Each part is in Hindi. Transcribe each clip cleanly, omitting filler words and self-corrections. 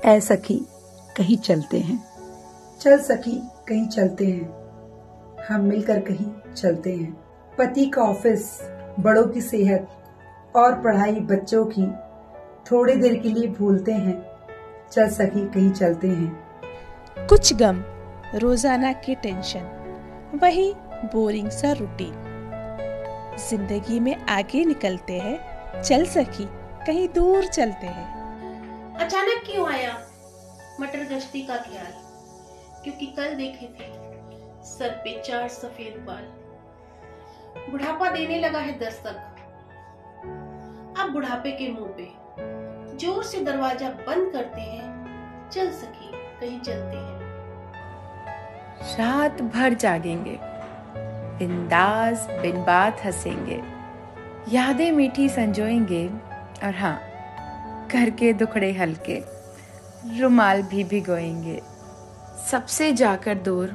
ऐ सखी कहीं चलते हैं, चल सखी कहीं चलते हैं, हम मिलकर कहीं चलते हैं। पति का ऑफिस, बड़ों की सेहत और पढ़ाई बच्चों की थोड़ी देर के लिए भूलते हैं, चल सखी कहीं चलते हैं। कुछ गम, रोजाना की टेंशन, वही बोरिंग सा रूटीन, जिंदगी में आगे निकलते हैं, चल सखी कहीं दूर चलते हैं। अचानक क्यों आया मटर गश्ती का ख्याल, क्योंकि कल देखे थे सर पे 4 सफेद बाल। बुढ़ापा देने लगा है दस्तक, अब बुढ़ापे के मुंह पे जोर से दरवाजा बंद करते हैं, चल सखी कहीं चलते हैं। रात भर जागेंगे, बिंदास बिन बात हंसेंगे, यादें मीठी संजोएंगे, और हाँ, घर के दुखड़े हल्के, रुमाल भी भिगोएंगे। सबसे जाकर दूर,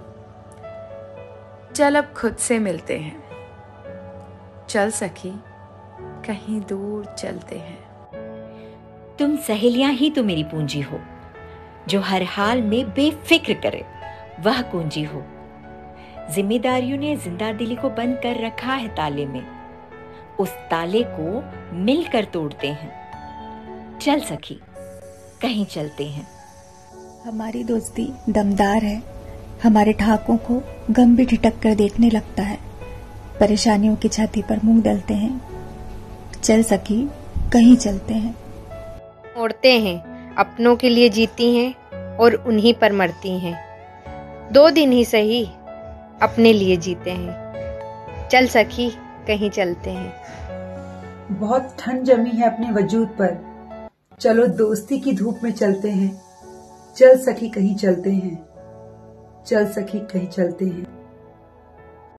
चल अब खुद से मिलते हैं, चल सखी कहीं दूर चलते हैं। तुम सहेलियां ही तो मेरी पूंजी हो, जो हर हाल में बेफिक्र करे, वह कुंजी हो। जिम्मेदारियों ने जिंदा दिली को बंद कर रखा है ताले में, उस ताले को मिलकर तोड़ते हैं, चल सखी कहीं चलते हैं। हमारी दोस्ती दमदार है, हमारे ठहाकों को गम भी ठिठक कर देखने लगता है, परेशानियों की छाती पर मूंग डलते हैं, चल सखी कहीं चलते हैं। उड़ते हैं, अपनों के लिए जीती हैं और उन्हीं पर मरती हैं, 2 दिन ही सही अपने लिए जीते हैं, चल सखी कहीं चलते हैं। बहुत ठंड जमी है अपने वजूद पर, चलो दोस्ती की धूप में चलते हैं, चल सखी कहीं चलते हैं, चल सखी कहीं चलते हैं।